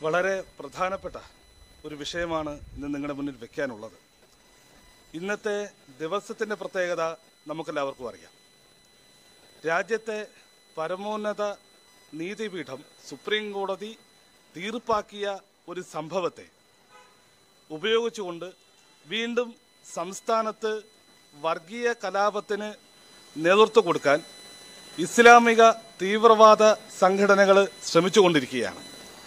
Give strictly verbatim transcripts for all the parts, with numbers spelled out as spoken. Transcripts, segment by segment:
വളരെ പ്രധാനപ്പെട്ട ഒരു വിഷയമാണ് ഇന്ന് നിങ്ങളുടെ മുന്നിൽ വെക്കാനുള്ളത്. ഇന്നത്തെ ദിവസത്തിൻ്റെ പ്രത്യേകത നമുക്കെല്ലാവർക്കും അറിയാം. രാജ്യത്തെ പരമോന്നത നീതിപീഠം സുപ്രീം കോടതി തീർപ്പാക്കിയ ഒരു സംഭവത്തെ ഉപയോഗിച്ചുകൊണ്ട് വീണ്ടും സംസ്ഥാനത്ത് വർഗീയ കലാപത്തിന് നേതൃത്വം കൊടുക്കാൻ ഇസ്ലാമിക തീവ്രവാദ സംഘടനകൾ ശ്രമിച്ചുകൊണ്ടിരിക്കുകയാണ്.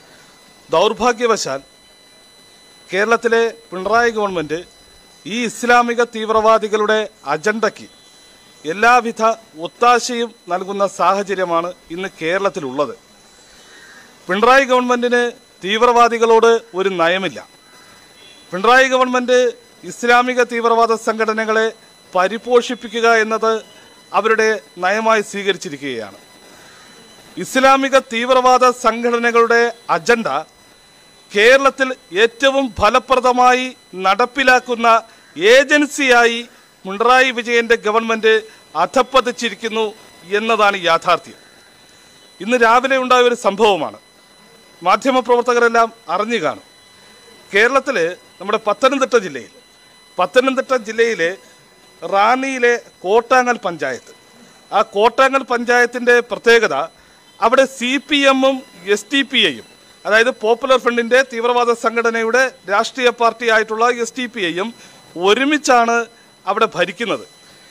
ദൗർഭാഗ്യവശാൽ കേരളത്തിലെ പിണറായി ഗവൺമെൻറ് ഈ ഇസ്ലാമിക തീവ്രവാദികളുടെ അജണ്ടയ്ക്ക് എല്ലാവിധ ഒത്താശയും നൽകുന്ന സാഹചര്യമാണ് ഇന്ന് കേരളത്തിലുള്ളത്. പിണറായി ഗവൺമെൻറ്റിന് തീവ്രവാദികളോട് ഒരു നയമില്ല. പിണറായി ഗവൺമെൻറ് ഇസ്ലാമിക തീവ്രവാദ സംഘടനകളെ പരിപോഷിപ്പിക്കുക എന്നത് അവരുടെ നയമായി സ്വീകരിച്ചിരിക്കുകയാണ്. ഇസ്ലാമിക തീവ്രവാദ സംഘടനകളുടെ അജണ്ട കേരളത്തിൽ ഏറ്റവും ഫലപ്രദമായി നടപ്പിലാക്കുന്ന ഏജൻസിയായി പിണറായി വിജയൻ്റെ ഗവൺമെൻറ് അധപ്പതിച്ചിരിക്കുന്നു എന്നതാണ് യാഥാർത്ഥ്യം. ഇന്ന് രാവിലെ ഉണ്ടായ ഒരു സംഭവമാണ്. മാധ്യമപ്രവർത്തകരെല്ലാം അറിഞ്ഞു കാണും. കേരളത്തിൽ നമ്മുടെ പത്തനംതിട്ട ജില്ലയിൽ പത്തനംതിട്ട ജില്ലയിലെ റാന്നിയിലെ കോട്ടാങ്ങൽ പഞ്ചായത്ത്, ആ കോട്ടാങ്ങൽ പഞ്ചായത്തിൻ്റെ പ്രത്യേകത അവിടെ സി പി എമ്മും എസ് ടി പി ഐയും, അതായത് പോപ്പുലർ ഫ്രണ്ടിൻ്റെ തീവ്രവാദ സംഘടനയുടെ രാഷ്ട്രീയ പാർട്ടി ആയിട്ടുള്ള എസ് ടി പി ഐയും ഒരുമിച്ചാണ് അവിടെ ഭരിക്കുന്നത്.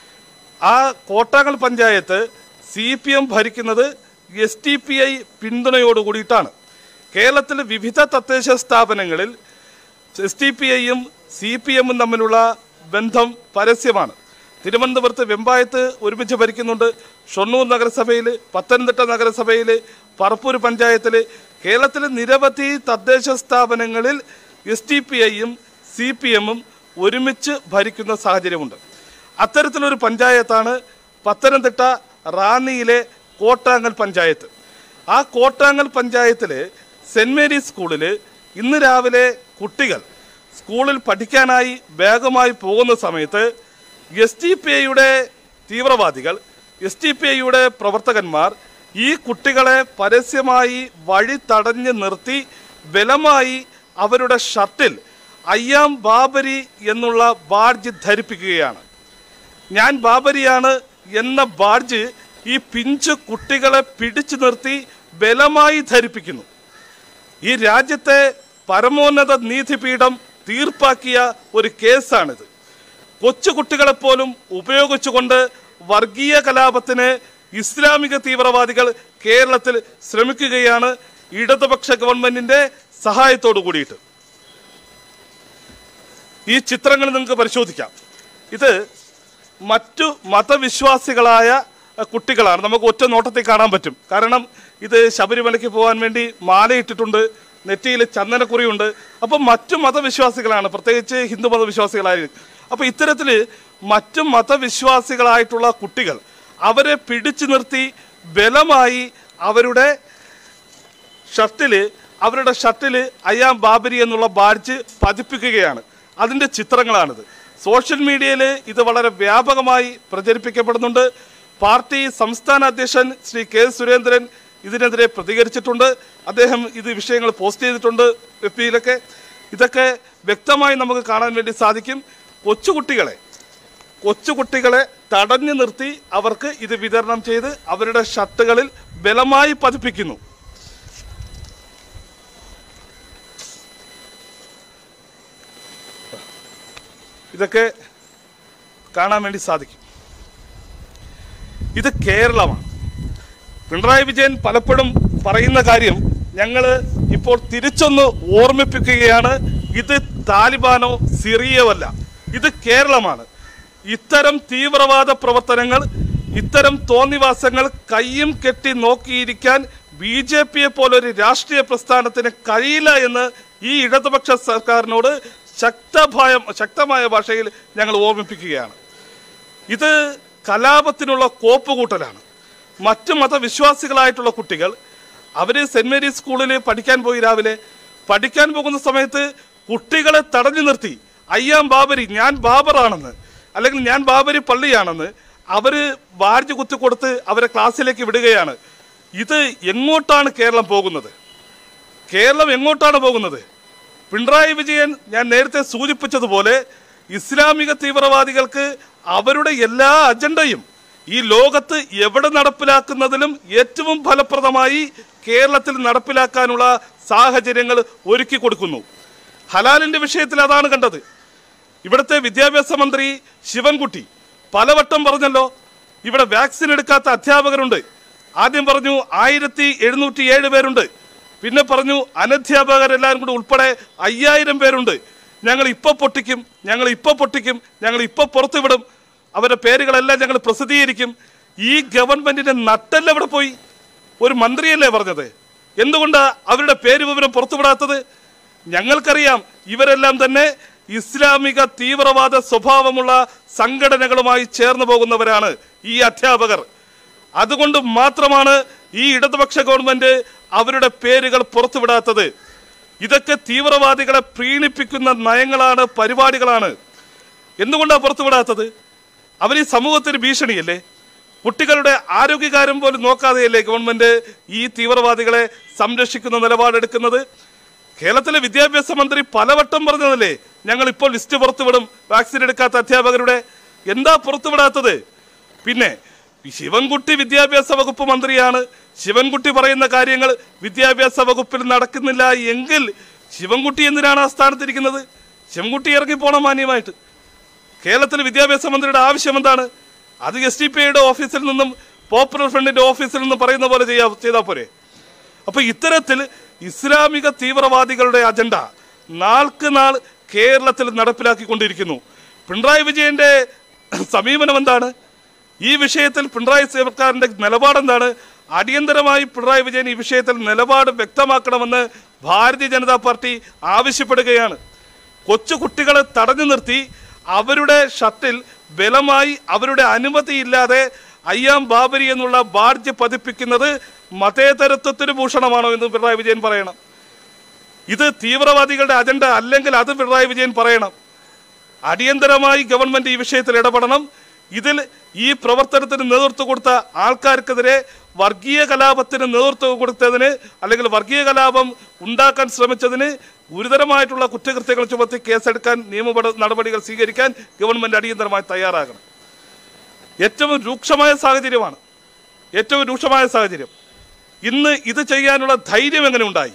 ആ Kottangal panchayat C P M ഭരിക്കുന്നത് എസ് ടി പി ഐ പിന്തുണയോട് കൂടിയിട്ടാണ്. കേരളത്തിലെ വിവിധ തദ്ദേശ സ്ഥാപനങ്ങളിൽ എസ് ടി പി ഐയും സി പി എമ്മും തമ്മിലുള്ള ബന്ധം പരസ്യമാണ്. തിരുവനന്തപുരത്ത് വെമ്പായത്ത് ഒരുമിച്ച് ഭരിക്കുന്നുണ്ട്. ഷൊർണൂർ നഗരസഭയിൽ, പത്തനംതിട്ട നഗരസഭയിൽ, പറപ്പൂർ പഞ്ചായത്തിൽ, കേരളത്തിലെ നിരവധി തദ്ദേശ സ്ഥാപനങ്ങളിൽ എസ് ടി പി ഐയും സി പി എമ്മും ഒരുമിച്ച് ഭരിക്കുന്ന സാഹചര്യമുണ്ട്. അത്തരത്തിലൊരു പഞ്ചായത്താണ് പത്തനംതിട്ട റാന്നിയിലെ കോട്ടാങ്ങൽ പഞ്ചായത്ത്. ആ കോട്ടാങ്ങൽ പഞ്ചായത്തിലെ സെൻറ് മേരീസ് സ്കൂളിൽ ഇന്ന് രാവിലെ കുട്ടികൾ സ്കൂളിൽ പഠിക്കാനായി ബാഗുമായി പോകുന്ന സമയത്ത് എസ് ടി പി ഐയുടെ തീവ്രവാദികൾ, എസ് ടി പി ഐയുടെ പ്രവർത്തകന്മാർ ഈ കുട്ടികളെ പരസ്യമായി വഴി തടഞ്ഞ് നിർത്തി ബലമായി അവരുടെ ഷർട്ടിൽ അയ്യാം ബാബരി എന്നുള്ള ബാഡ്ജ് ധരിപ്പിക്കുകയാണ്. ഞാൻ ബാബരിയാണ് എന്ന ബാഡ്ജ് ഈ പിഞ്ചു കുട്ടികളെ പിടിച്ചു നിർത്തി ബലമായി ധരിപ്പിക്കുന്നു. ഈ രാജ്യത്തെ പരമോന്നത നീതിപീഠം തീർപ്പാക്കിയ ഒരു കേസാണിത്. കൊച്ചു കുട്ടികളെപ്പോലും ഉപയോഗിച്ചുകൊണ്ട് വർഗീയ കലാപത്തിന് ഇസ്ലാമിക തീവ്രവാദികൾ കേരളത്തിൽ ശ്രമിക്കുകയാണ്, ഇടതുപക്ഷ ഗവൺമെന്റിന്റെ സഹായത്തോടു കൂടിയിട്ട്. ഈ ചിത്രങ്ങൾ നിങ്ങൾക്ക് പരിശോധിക്കാം. ഇത് മറ്റു മതവിശ്വാസികളായ കുട്ടികളാണ്. നമുക്ക് ഒറ്റ നോട്ടത്തിൽ കാണാൻ പറ്റും. കാരണം ഇത് ശബരിമലയ്ക്ക് പോകാൻ വേണ്ടി മാലയിട്ടിട്ടുണ്ട്, നെറ്റിയിൽ ചന്ദനക്കുറിയുണ്ട്. അപ്പം മറ്റു മതവിശ്വാസികളാണ്, പ്രത്യേകിച്ച് ഹിന്ദു മതവിശ്വാസികളായിരിക്കും. അപ്പോൾ ഇത്തരത്തിൽ മറ്റു മതവിശ്വാസികളായിട്ടുള്ള കുട്ടികൾ അവരെ പിടിച്ചു നിർത്തി ബലമായി അവരുടെ ഷർട്ടിൽ അവരുടെ ഷർട്ടിൽ അയ്യാം ബാബരി എന്നുള്ള ബാഡ്ജ് പതിപ്പിക്കുകയാണ്. അതിൻ്റെ ചിത്രങ്ങളാണിത്. സോഷ്യൽ മീഡിയയിൽ ഇത് വളരെ വ്യാപകമായി പ്രചരിപ്പിക്കപ്പെടുന്നുണ്ട്. പാർട്ടി സംസ്ഥാന അധ്യക്ഷൻ ശ്രീ കെ സുരേന്ദ്രൻ ഇതിനെതിരെ പ്രതികരിച്ചിട്ടുണ്ട്. അദ്ദേഹം ഇത് വിഷയങ്ങൾ പോസ്റ്റ് ചെയ്തിട്ടുണ്ട് എഫ് പിയിലൊക്കെ. ഇതൊക്കെ വ്യക്തമായി നമുക്ക് കാണാൻ വേണ്ടി സാധിക്കും. കൊച്ചുകുട്ടികളെ കൊച്ചുകുട്ടികളെ തടഞ്ഞു നിർത്തി അവർക്ക് ഇത് വിതരണം ചെയ്ത് അവരുടെ ഷർട്ടുകളിൽ ബലമായി പതിപ്പിക്കുന്നു. ഇതൊക്കെ കാണാൻ വേണ്ടി സാധിക്കും. ഇത് കേരളമാണ്. പിണറായി വിജയൻ പലപ്പോഴും പറയുന്ന കാര്യം ഞങ്ങൾ ഇപ്പോൾ തിരിച്ചൊന്ന് ഓർമ്മിപ്പിക്കുകയാണ്. ഇത് താലിബാനോ സിറിയോ അല്ല, ഇത് കേരളമാണ്. ഇത്തരം തീവ്രവാദ പ്രവർത്തനങ്ങൾ, ഇത്തരം തോന്നിവാസങ്ങൾ കയ്യും കെട്ടി നോക്കിയിരിക്കാൻ ബി ജെ പിയെ പോലൊരു രാഷ്ട്രീയ പ്രസ്ഥാനത്തിന് കഴിയില്ല എന്ന് ഈ ഇടതുപക്ഷ സർക്കാരിനോട് ശക്തമായ ശക്തമായ ഭാഷയിൽ ഞങ്ങൾ ഓർമ്മിപ്പിക്കുകയാണ്. ഇത് കലാപത്തിനുള്ള കോപ്പുകൂട്ടലാണ്. മറ്റു മതവിശ്വാസികളായിട്ടുള്ള കുട്ടികൾ അവർ സെൻറ് മേരീസ് സ്കൂളിൽ പഠിക്കാൻ പോയി. രാവിലെ പഠിക്കാൻ പോകുന്ന സമയത്ത് കുട്ടികളെ തടഞ്ഞു നിർത്തി അയ്യാം ബാബരി, ഞാൻ ബാബറാണെന്ന്, അല്ലെങ്കിൽ ഞാൻ ബാബരി പള്ളിയാണെന്ന് അവർ ബാഡ്ജ് കുത്തിക്കൊടുത്ത് അവരെ ക്ലാസ്സിലേക്ക് വിടുകയാണ്. ഇത് എങ്ങോട്ടാണ് കേരളം പോകുന്നത്? കേരളം എങ്ങോട്ടാണ് പോകുന്നത്? പിണറായി വിജയൻ ഞാൻ നേരത്തെ സൂചിപ്പിച്ചതുപോലെ ഇസ്ലാമിക തീവ്രവാദികൾക്ക് അവരുടെ എല്ലാ അജണ്ടയും ഈ ലോകത്ത് എവിടെ നടപ്പിലാക്കുന്നതിലും ഏറ്റവും ഫലപ്രദമായി കേരളത്തിൽ നടപ്പിലാക്കാനുള്ള സാഹചര്യങ്ങൾ ഒരുക്കി കൊടുക്കുന്നു. ഹലാലിന്റെ വിഷയത്തിൽ അതാണ് കണ്ടത്. ഇവിടുത്തെ വിദ്യാഭ്യാസ മന്ത്രി ശിവൻകുട്ടി പലവട്ടം പറഞ്ഞല്ലോ, ഇവിടെ വാക്സിൻ എടുക്കാത്ത അധ്യാപകരുണ്ട്. ആദ്യം പറഞ്ഞു ആയിരത്തി എഴുന്നൂറ്റി ഏഴ് പേരുണ്ട്, പിന്നെ പറഞ്ഞു അനധ്യാപകരെല്ലാവരും കൂടി ഉൾപ്പെടെ അയ്യായിരം പേരുണ്ട്. ഞങ്ങൾ ഇപ്പൊ പൊട്ടിക്കും, ഞങ്ങൾ ഇപ്പൊ പൊട്ടിക്കും, ഞങ്ങൾ ഇപ്പൊ പുറത്തുവിടും, അവരുടെ പേരുകളെല്ലാം ഞങ്ങൾ പ്രസിദ്ധീകരിക്കും. ഈ ഗവൺമെന്റിന്റെ നട്ടെല്ലാം ഇവിടെ പോയി. ഒരു മന്ത്രിയല്ലേ പറഞ്ഞത്? എന്തുകൊണ്ടാ അവരുടെ പേര് വിവരം പുറത്തുവിടാത്തത്? ഞങ്ങൾക്കറിയാം ഇവരെല്ലാം തന്നെ ഇസ്ലാമിക തീവ്രവാദ സ്വഭാവമുള്ള സംഘടനകളുമായി ചേർന്ന് പോകുന്നവരാണ് ഈ അധ്യാപകർ. അതുകൊണ്ട് മാത്രമാണ് ഈ ഇടതുപക്ഷ ഗവൺമെന്റ് അവരുടെ പേരുകൾ പുറത്തുവിടാത്തത്. ഇതൊക്കെ തീവ്രവാദികളെ പ്രീണിപ്പിക്കുന്ന നയങ്ങളാണ്, പരിപാടികളാണ്. എന്തുകൊണ്ടാണ് പുറത്തുവിടാത്തത്? അവർ ഈ സമൂഹത്തിന് ഭീഷണിയല്ലേ? കുട്ടികളുടെ ആരോഗ്യകാര്യം പോലും നോക്കാതെയല്ലേ ഗവൺമെന്റ് ഈ തീവ്രവാദികളെ സംരക്ഷിക്കുന്ന നിലപാടെടുക്കുന്നത്? കേരളത്തിലെ വിദ്യാഭ്യാസ മന്ത്രി പലവട്ടം പറഞ്ഞതല്ലേ ഞങ്ങൾ ഇപ്പോൾ ലിസ്റ്റ് പുറത്തുവിടും വാക്സിൻ എടുക്കാത്ത അധ്യാപകരുടെ. എന്താ പുറത്തുവിടാത്തത്? പിന്നെ ശിവൻകുട്ടി വിദ്യാഭ്യാസ വകുപ്പ് മന്ത്രിയാണ്. ശിവൻകുട്ടി പറയുന്ന കാര്യങ്ങൾ വിദ്യാഭ്യാസ വകുപ്പിൽ നടക്കുന്നില്ല എങ്കിൽ ശിവൻകുട്ടി എന്തിനാണ് ആ സ്ഥാനത്തിരിക്കുന്നത്? ശിവൻകുട്ടി ഇറങ്ങി പോണം മാന്യമായിട്ട്. കേരളത്തിലെ വിദ്യാഭ്യാസ മന്ത്രിയുടെ ആവശ്യം എന്താണ്? അത് എസ് ഡി പി ഐയുടെ ഓഫീസിൽ നിന്നും പോപ്പുലർ ഫ്രണ്ടിന്റെ ഓഫീസിൽ നിന്നും പറയുന്ന പോലെ ചെയ്യാ ചെയ്താൽ പോരെ? അപ്പൊ ഇത്തരത്തിൽ ഇസ്ലാമിക തീവ്രവാദികളുടെ അജണ്ട നാൾക്ക് നാൾ കേരളത്തിൽ നടപ്പിലാക്കിക്കൊണ്ടിരിക്കുന്നു. പിണറായി വിജയന്റെ സമീപനം എന്താണ്? ഈ വിഷയത്തിൽ പിണറായി സർക്കാരിന്റെ നിലപാടെന്താണ്? അടിയന്തരമായി പിണറായി വിജയൻ ഈ വിഷയത്തിൽ നിലപാട് വ്യക്തമാക്കണമെന്ന് ഭാരതീയ ജനതാ പാർട്ടി ആവശ്യപ്പെടുകയാണ്. കൊച്ചു കുട്ടികളെ തടഞ്ഞു നിർത്തി അവരുടെ ഷട്ടിൽ ബലമായി അവരുടെ അനുമതിയില്ലാതെ അയ്യാം ബാബരി എന്നുള്ള ബാഡ്ജ് പതിപ്പിക്കുന്നത് മതേതരത്വത്തിന് ഭൂഷണമാണോ എന്ന് പിണറായി വിജയൻ പറയണം. ഇത് തീവ്രവാദികളുടെ അജണ്ട അല്ലെങ്കിൽ അത് പിണറായി വിജയൻ പറയണം. അടിയന്തരമായി ഗവൺമെന്റ് ഈ വിഷയത്തിൽ ഇടപെടണം. ഇതിൽ ഈ പ്രവർത്തനത്തിന് നേതൃത്വം കൊടുത്ത ആൾക്കാർക്കെതിരെ വർഗീയ കലാപത്തിന് നേതൃത്വം കൊടുത്തതിന് അല്ലെങ്കിൽ വർഗീയ കലാപം ഉണ്ടാക്കാൻ ശ്രമിച്ചതിന് ഗുരുതരമായിട്ടുള്ള കുറ്റകൃത്യങ്ങൾ ചുമത്തി കേസെടുക്കാൻ നിയമ നടപടികൾ സ്വീകരിക്കാൻ ഗവൺമെന്റ് അടിയന്തരമായി തയ്യാറാകണം. ഏറ്റവും രൂക്ഷമായ സാഹചര്യമാണ്, ഏറ്റവും രൂക്ഷമായ സാഹചര്യം. ഇന്ന് ഇത് ചെയ്യാനുള്ള ധൈര്യം എങ്ങനെ ഉണ്ടായി?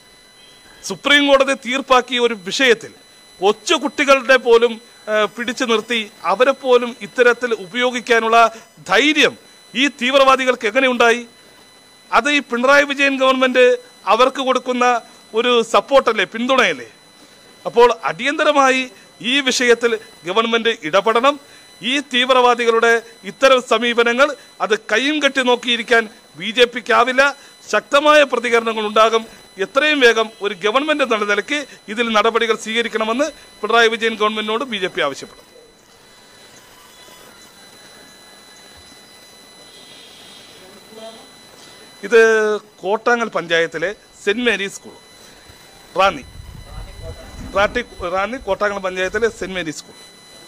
സുപ്രീം കോടതി തീർപ്പാക്കിയ ഒരു വിഷയത്തിൽ കൊച്ചു കുട്ടികളുടെ പോലും പിടിച്ചു നിർത്തി അവരെ പോലും ഇത്തരത്തിൽ ഉപയോഗിക്കാനുള്ള ധൈര്യം ഈ തീവ്രവാദികൾക്ക് എങ്ങനെ ഉണ്ടായി? അത് ഈ പിണറായി വിജയൻ ഗവൺമെന്റ് അവർക്ക് കൊടുക്കുന്ന ഒരു സപ്പോർട്ടല്ലേ, പിന്തുണയല്ലേ? അപ്പോൾ അടിയന്തരമായി ഈ വിഷയത്തിൽ ഗവൺമെന്റ് ഇടപെടണം. ഈ തീവ്രവാദികളുടെ ഇത്തരം സമീപനങ്ങൾ അത് കയ്യും കെട്ടി നോക്കിയിരിക്കാൻ ബി ജെ പിക്കാവില്ല. ശക്തമായ പ്രതികരണങ്ങൾ ഉണ്ടാകും. എത്രയും വേഗം ഒരു ഗവൺമെന്റ് എന്ന നിലയ്ക്ക് ഇതിൽ നടപടികൾ സ്വീകരിക്കണമെന്ന് പിണറായി വിജയൻ ഗവൺമെന്റിനോട് ബി ജെ പി ആവശ്യപ്പെടും. ഇത് കോട്ടാങ്ങൽ പഞ്ചായത്തിലെ സെന്റ് മേരീസ് സ്കൂൾ, റാന്നി റാട്ടി റാന്നി കോട്ടാങ്ങൽ പഞ്ചായത്തിലെ സെന്റ് മേരീസ് സ്കൂൾ.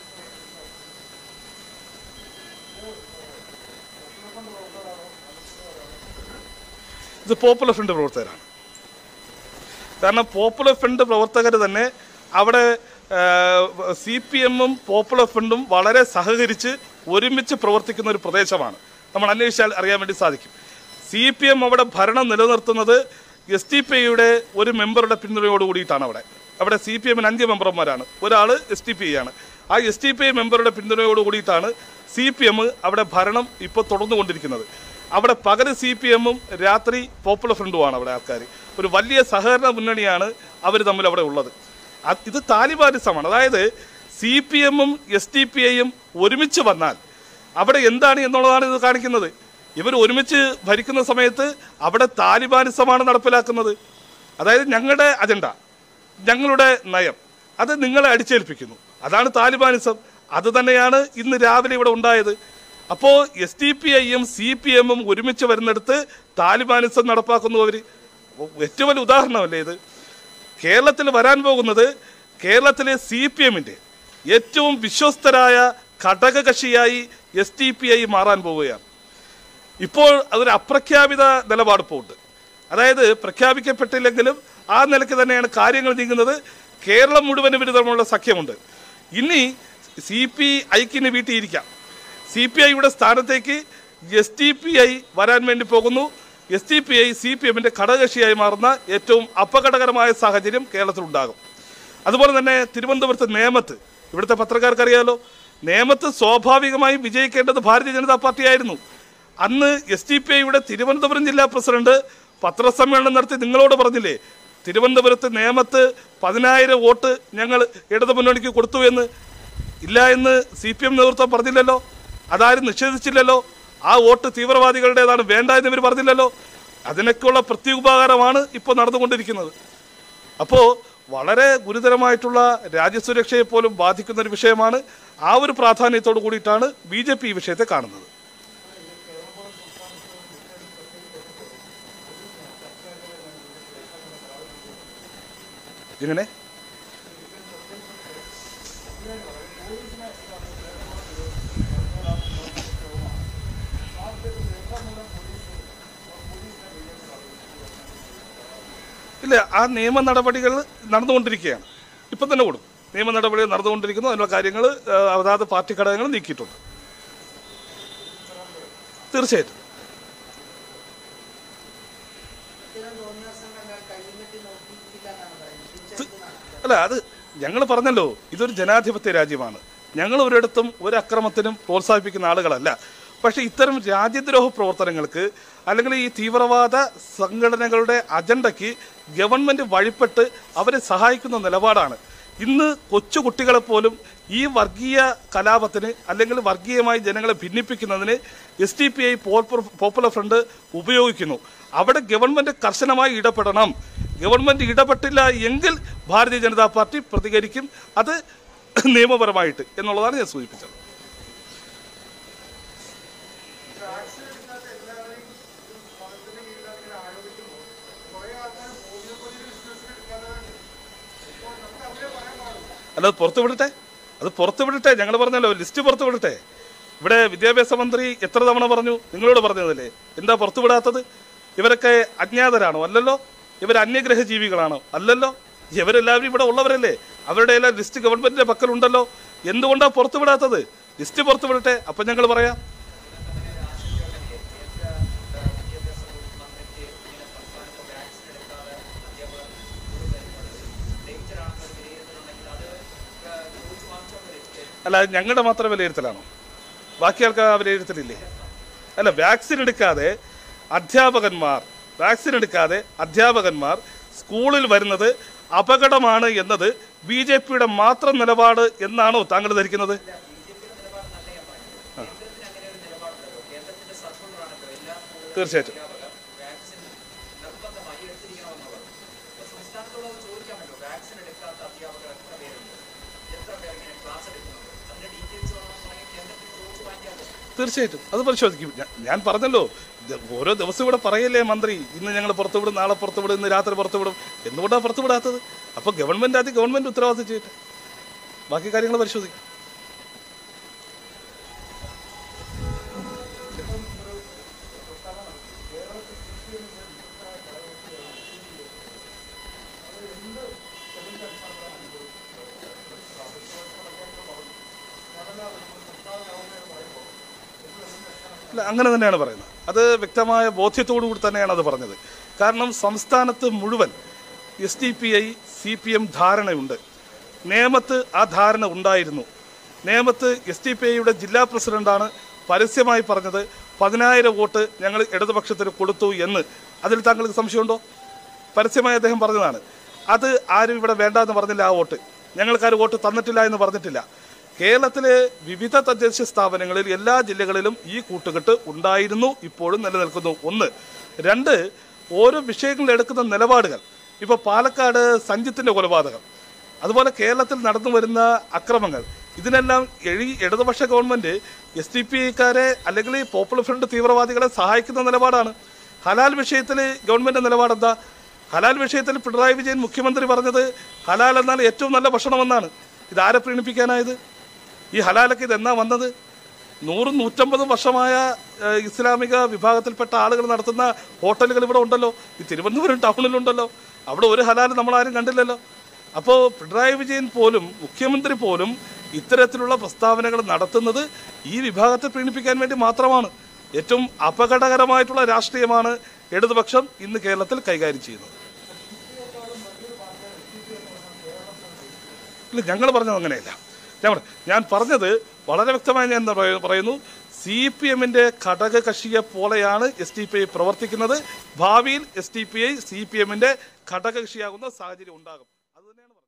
ഇത് പോപ്പുലർ ഫ്രണ്ട് പ്രവർത്തകരാണ്. കാരണം പോപ്പുലർ ഫ്രണ്ട് പ്രവർത്തകർ തന്നെ അവിടെ സി പി എമ്മും പോപ്പുലർ ഫ്രണ്ടും വളരെ സഹകരിച്ച് ഒരുമിച്ച് പ്രവർത്തിക്കുന്ന ഒരു പ്രദേശമാണ്. നമ്മൾ അന്വേഷിച്ചാൽ അറിയാൻ വേണ്ടി സാധിക്കും. സി പി എം അവിടെ ഭരണം നിലനിർത്തുന്നത് എസ് ടി പി ഐയുടെ ഒരു മെമ്പറുടെ പിന്തുണയോട് കൂടിയിട്ടാണ്. അവിടെ അവിടെ സി പി എമ്മിന് അഞ്ച് മെമ്പർമാരാണ്, ഒരാൾ എസ് ടി പി ഐ ആണ്. ആ എസ് ടി പി ഐ മെമ്പറുടെ പിന്തുണയോട് കൂടിയിട്ടാണ് സി പി എം അവിടെ ഭരണം ഇപ്പോൾ തുടർന്നുകൊണ്ടിരിക്കുന്നത്. അവിടെ പകല് സി പി എമ്മും രാത്രി പോപ്പുലർ ഫ്രണ്ടുമാണ് അവിടെ ആൾക്കാർ. ഒരു വലിയ സഹകരണ മുന്നണിയാണ് അവർ തമ്മിൽ അവിടെ ഉള്ളത്. ഇത് താലിബാനിസമാണ്. അതായത് സി പി എമ്മും എസ് ടി പി ഐയും ഒരുമിച്ച് വന്നാൽ അവിടെ എന്താണ് എന്നുള്ളതാണ് ഇത് കാണിക്കുന്നത്. ഇവർ ഒരുമിച്ച് ഭരിക്കുന്ന സമയത്ത് അവിടെ താലിബാനിസമാണ് നടപ്പിലാക്കുന്നത്. അതായത് ഞങ്ങളുടെ അജണ്ട, ഞങ്ങളുടെ നയം അത് നിങ്ങളെ അടിച്ചേൽപ്പിക്കുന്നു. അതാണ് താലിബാനിസം. അത് തന്നെയാണ് ഇന്ന് രാവിലെ ഇവിടെ ഉണ്ടായത്. അപ്പോൾ എസ് ഡി പി ഐയും സി പി എമ്മും ഒരുമിച്ച് വരുന്നിടത്ത് താലിബാനിസം നടപ്പാക്കുന്നു അവർ. ഏറ്റവും വലിയ ഉദാഹരണമല്ലേ ഇത്? കേരളത്തിൽ വരാൻ പോകുന്നത് കേരളത്തിലെ സി പി എമ്മിൻ്റെ ഏറ്റവും വിശ്വസ്തരായ ഘടകകക്ഷിയായി എസ് ഡി പി ഐ മാറാൻ പോവുകയാണ്. ഇപ്പോൾ അതൊരു അപ്രഖ്യാപിത നിലപാട് ഇപ്പോൾ ഉണ്ട്. അതായത് പ്രഖ്യാപിക്കപ്പെട്ടില്ലെങ്കിലും ആ നിലയ്ക്ക് തന്നെയാണ് കാര്യങ്ങൾ നീങ്ങുന്നത്. കേരളം മുഴുവനും ഒരു തമ്മിലുള്ള സഖ്യമുണ്ട്. ഇനി സി പി ഐക്കിന് വീട്ടിയിരിക്കാം. സി പി ഐയുടെ സ്ഥാനത്തേക്ക് എസ് ടി പി ഐ വരാൻ വേണ്ടി പോകുന്നു. S T P I C P എമ്മിൻ്റെ ഘടകകക്ഷിയായി മാറുന്ന ഏറ്റവും അപകടകരമായ സാഹചര്യം കേരളത്തിലുണ്ടാകും. അതുപോലെ തന്നെ തിരുവനന്തപുരത്ത് നേമത്ത്, ഇവിടുത്തെ പത്രക്കാർക്കറിയാലോ, നേമത്ത് സ്വാഭാവികമായും വിജയിക്കേണ്ടത് ഭാരതീയ ജനതാ പാർട്ടിയായിരുന്നു. അന്ന് എസ് ടി പി ഐയുടെ തിരുവനന്തപുരം ജില്ലാ പ്രസിഡന്റ് പത്രസമ്മേളനം നടത്തി നിങ്ങളോട് പറഞ്ഞില്ലേ, തിരുവനന്തപുരത്ത് നേമത്ത് പതിനായിരം വോട്ട് ഞങ്ങൾ ഇടതുമുന്നണിക്ക് കൊടുത്തു എന്ന്. ഇല്ല എന്ന് സി പി എം നേതൃത്വം പറഞ്ഞില്ലല്ലോ, അതാരും നിഷേധിച്ചില്ലല്ലോ. ആ വോട്ട് തീവ്രവാദികളുടേതാണ്, വേണ്ട എന്ന് ഇവർ പറഞ്ഞില്ലല്ലോ. അതിനൊക്കെയുള്ള പ്രത്യുപകാരമാണ് ഇപ്പോൾ നടന്നുകൊണ്ടിരിക്കുന്നത്. അപ്പോൾ വളരെ ഗുരുതരമായിട്ടുള്ള രാജ്യസുരക്ഷയെ പോലും ബാധിക്കുന്ന ഒരു വിഷയമാണ്. ആ ഒരു പ്രാധാന്യത്തോടു കൂടിയിട്ടാണ് ബി ജെ പി ഈ വിഷയത്തെ കാണുന്നത്. എങ്ങനെ ഇല്ല, ആ നിയമ നടപടികൾ നടന്നുകൊണ്ടിരിക്കുകയാണ്. ഇപ്പം തന്നെ കൂടും. നിയമ നടപടികൾ നടന്നുകൊണ്ടിരിക്കുന്നു. അതിനുള്ള കാര്യങ്ങൾ അതാത് പാർട്ടി ഘടകങ്ങൾ നീക്കിയിട്ടുണ്ട്. തീർച്ചയായിട്ടും അല്ല, അത് ഞങ്ങൾ പറഞ്ഞല്ലോ, ഇതൊരു ജനാധിപത്യ രാജ്യമാണ്. ഞങ്ങൾ ഒരിടത്തും ഒരു അക്രമത്തിനും പ്രോത്സാഹിപ്പിക്കുന്ന ആളുകളല്ല. പക്ഷേ ഇത്തരം രാജ്യദ്രോഹ പ്രവർത്തനങ്ങൾക്ക് അല്ലെങ്കിൽ ഈ തീവ്രവാദ സംഘടനകളുടെ അജണ്ടയ്ക്ക് ഗവൺമെൻറ് വഴിപ്പെട്ട് അവരെ സഹായിക്കുന്ന നിലപാടാണ്. ഇന്ന് കൊച്ചു കുട്ടികളെപ്പോലും ഈ വർഗീയ കലാപത്തിന് അല്ലെങ്കിൽ വർഗീയമായി ജനങ്ങളെ ഭിന്നിപ്പിക്കുന്നതിന് S T P I popular front ഉപയോഗിക്കുന്നു. അവിടെ ഗവൺമെൻറ് കർശനമായി ഇടപെടണം. ഗവൺമെൻറ് ഇടപെട്ടില്ല എങ്കിൽ ഭാരതീയ ജനതാ പാർട്ടി പ്രതികരിക്കും, അത് നിയമപരമായിട്ട് എന്നുള്ളതാണ് ഞാൻ സൂചിപ്പിച്ചത്. അല്ല, പുറത്തു വിടട്ടെ, അത് പുറത്തു വിടട്ടെ. ഞങ്ങൾ പറഞ്ഞല്ലോ, ലിസ്റ്റ് പുറത്തു വിടട്ടെ. ഇവിടെ വിദ്യാഭ്യാസ മന്ത്രി എത്ര തവണ പറഞ്ഞു, നിങ്ങളോട് പറഞ്ഞതല്ലേ, എന്താ പുറത്തു വിടാത്തത്? ഇവരൊക്കെ അജ്ഞാതരാണോ? അല്ലല്ലോ. ഇവർ അന്യഗ്രഹ ജീവികളാണോ? അല്ലല്ലോ. ഇവരെല്ലാവരും ഇവിടെ ഉള്ളവരല്ലേ. അവരുടെ എല്ലാം ലിസ്റ്റ് ഗവൺമെന്റിന്റെ പക്കലുണ്ടല്ലോ. എന്തുകൊണ്ടാണ് പുറത്തു വിടാത്തത്? ലിസ്റ്റ് പുറത്തു വിടട്ടെ, അപ്പം ഞങ്ങൾ പറയാം. അല്ല, ഞങ്ങളുടെ മാത്രം വിലയിരുത്തലാണോ? ബാക്കി ആൾക്കാർ വിലയിരുത്തലില്ലേ? അല്ല, വാക്സിൻ എടുക്കാതെ അധ്യാപകന്മാർ വാക്സിൻ എടുക്കാതെ അധ്യാപകന്മാർ സ്കൂളിൽ വരുന്നത് അപകടമാണ് എന്നത് ബി ജെ പിയുടെ മാത്രം നിലപാട് എന്നാണോ താങ്കൾ ധരിക്കുന്നത്? തീർച്ചയായിട്ടും തീർച്ചയായിട്ടും അത് പരിശോധിക്കും. ഞാൻ പറഞ്ഞല്ലോ, ഓരോ ദിവസം ഇവിടെ പറയല്ലേ മന്ത്രി, ഇന്ന് ഞങ്ങൾ പുറത്തുവിടും, നാളെ പുറത്തുവിടും, ഇന്ന് രാത്രി പുറത്തുവിടും. എന്തുകൊണ്ടാണ് പുറത്തുവിടാത്തത്? അപ്പോൾ ഗവൺമെൻറ് ആദ്യം ഗവൺമെൻറ് ഉത്തരവാദിത്തം ചെയ്യട്ടെ, ബാക്കി കാര്യങ്ങൾ പരിശോധിക്കും. അല്ല, അങ്ങനെ തന്നെയാണ് പറയുന്നത്. അത് വ്യക്തമായ ബോധ്യത്തോടു കൂടി തന്നെയാണ് അത് പറഞ്ഞത്. കാരണം സംസ്ഥാനത്ത് മുഴുവൻ S D P I C P M ധാരണയുണ്ട്. നേമത്ത് ആ ധാരണ ഉണ്ടായിരുന്നു. നേമത്ത് എസ് ഡി പി ഐയുടെ ജില്ലാ പ്രസിഡന്റാണ് പരസ്യമായി പറഞ്ഞത് പതിനായിരം വോട്ട് ഞങ്ങൾ ഇടതുപക്ഷത്തിന് കൊടുത്തു എന്ന്. അതിൽ താങ്കൾക്ക് സംശയമുണ്ടോ? പരസ്യമായി അദ്ദേഹം പറഞ്ഞതാണ്. അത് ആരും ഇവിടെ വേണ്ട എന്ന് പറഞ്ഞില്ല. ആ വോട്ട് ഞങ്ങൾക്കാരും വോട്ട് തന്നിട്ടില്ല എന്ന് പറഞ്ഞിട്ടില്ല. കേരളത്തിലെ വിവിധ തദ്ദേശ സ്ഥാപനങ്ങളിൽ എല്ലാ ജില്ലകളിലും ഈ കൂട്ടുകെട്ട് ഉണ്ടായിരുന്നു, ഇപ്പോഴും നിലനിൽക്കുന്നു. ഒന്ന്. രണ്ട്, ഓരോ വിഷയങ്ങളിൽ എടുക്കുന്ന നിലപാടുകൾ. ഇപ്പോൾ പാലക്കാട് സഞ്ജിത്തിൻ്റെ കൊലപാതകം, അതുപോലെ കേരളത്തിൽ നടന്നു വരുന്ന അക്രമങ്ങൾ, ഇതിനെല്ലാം എഴി ഇടതുപക്ഷ ഗവൺമെൻറ് എസ് ഡി പി ഐക്കാരെ അല്ലെങ്കിൽ പോപ്പുലർ ഫ്രണ്ട് തീവ്രവാദികളെ സഹായിക്കുന്ന നിലപാടാണ്. ഹലാൽ വിഷയത്തിൽ ഗവൺമെൻറ് നിലപാടെന്താ? ഹലാൽ വിഷയത്തിൽ പിണറായി വിജയൻ മുഖ്യമന്ത്രി പറഞ്ഞത് ഹലാൽ എന്നാൽ ഏറ്റവും നല്ല ഭക്ഷണമെന്നാണ്. ഇതാരെ പ്രീണിപ്പിക്കാനായത്? ഈ ഹലാലൊക്കെ ഇതെന്നാ വന്നത്? നൂറും നൂറ്റമ്പതും വർഷമായ ഇസ്ലാമിക വിഭാഗത്തിൽപ്പെട്ട ആളുകൾ നടത്തുന്ന ഹോട്ടലുകൾ ഇവിടെ ഉണ്ടല്ലോ, ഈ തിരുവനന്തപുരം ടൗണിലുണ്ടല്ലോ. അവിടെ ഒരു ഹലാൽ നമ്മളാരും കണ്ടില്ലല്ലോ. അപ്പോൾ പിണറായി വിജയൻ പോലും മുഖ്യമന്ത്രി പോലും ഇത്തരത്തിലുള്ള പ്രസ്താവനകൾ നടത്തുന്നത് ഈ വിഭാഗത്തെ പ്രീണിപ്പിക്കാൻ വേണ്ടി മാത്രമാണ്. ഏറ്റവും അപകടകരമായിട്ടുള്ള രാഷ്ട്രീയമാണ് ഇടതുപക്ഷം ഇന്ന് കേരളത്തിൽ കൈകാര്യം ചെയ്യുന്നത്. ഇല്ല, ഞങ്ങൾ പറഞ്ഞത് അങ്ങനെയല്ല. ഞാൻ ഞാൻ പറഞ്ഞത് വളരെ വ്യക്തമായി ഞാൻ പറയുന്നു. സി പി എമ്മിൻ്റെ ഘടക കക്ഷിയെ പോലെയാണ് എസ് ഡി പി ഐ പ്രവർത്തിക്കുന്നത്. ഭാവിയിൽ S D P I C P എമ്മിൻ്റെ ഘടക കക്ഷിയാകുന്ന സാഹചര്യം ഉണ്ടാകും. അത് തന്നെയാണ് പറഞ്ഞത്.